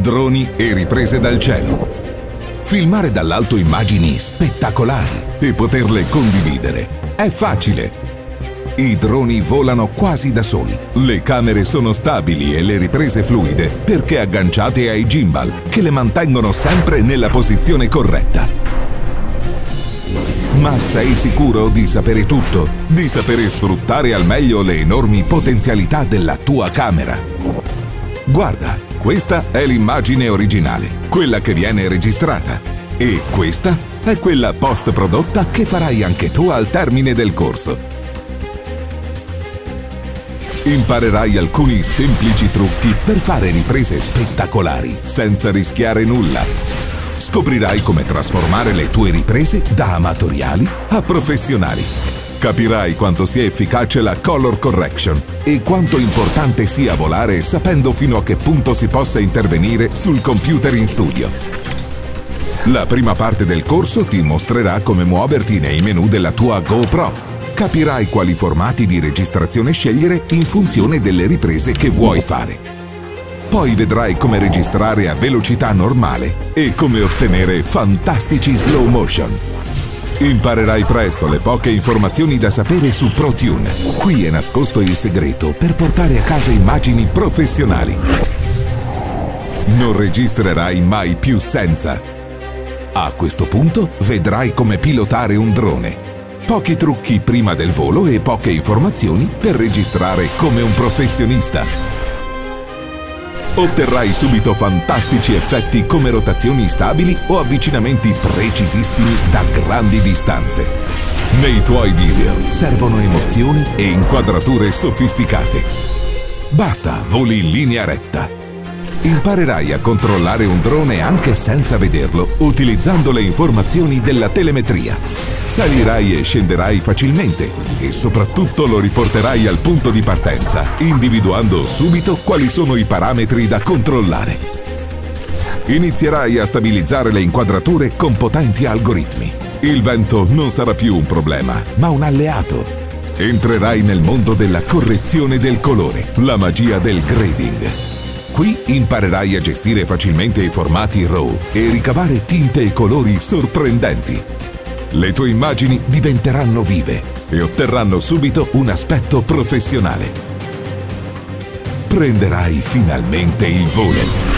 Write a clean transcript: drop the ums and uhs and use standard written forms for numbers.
droni e riprese dal cielo. Filmare dall'alto immagini spettacolari e poterle condividere è facile. I droni volano quasi da soli. Le camere sono stabili e le riprese fluide perché agganciate ai gimbal che le mantengono sempre nella posizione corretta. Ma sei sicuro di sapere tutto? Di sapere sfruttare al meglio le enormi potenzialità della tua camera? Guarda, questa è l'immagine originale, quella che viene registrata. E questa è quella post-prodotta che farai anche tu al termine del corso. Imparerai alcuni semplici trucchi per fare riprese spettacolari senza rischiare nulla. Scoprirai come trasformare le tue riprese da amatoriali a professionali. Capirai quanto sia efficace la color correction e quanto importante sia volare sapendo fino a che punto si possa intervenire sul computer in studio. La prima parte del corso ti mostrerà come muoverti nei menu della tua GoPro. Capirai quali formati di registrazione scegliere in funzione delle riprese che vuoi fare. Poi vedrai come registrare a velocità normale e come ottenere fantastici slow motion. Imparerai presto le poche informazioni da sapere su ProTune. Qui è nascosto il segreto per portare a casa immagini professionali. Non registrerai mai più senza. A questo punto vedrai come pilotare un drone. Pochi trucchi prima del volo e poche informazioni per registrare come un professionista. Otterrai subito fantastici effetti come rotazioni stabili o avvicinamenti precisissimi da grandi distanze. Nei tuoi video servono emozioni e inquadrature sofisticate. Basta voli in linea retta. Imparerai a controllare un drone anche senza vederlo, utilizzando le informazioni della telemetria. Salirai e scenderai facilmente e soprattutto lo riporterai al punto di partenza, individuando subito quali sono i parametri da controllare. Inizierai a stabilizzare le inquadrature con potenti algoritmi. Il vento non sarà più un problema, ma un alleato. Entrerai nel mondo della correzione del colore, la magia del grading. Qui imparerai a gestire facilmente i formati RAW e ricavare tinte e colori sorprendenti. Le tue immagini diventeranno vive e otterranno subito un aspetto professionale. Prenderai finalmente il volo.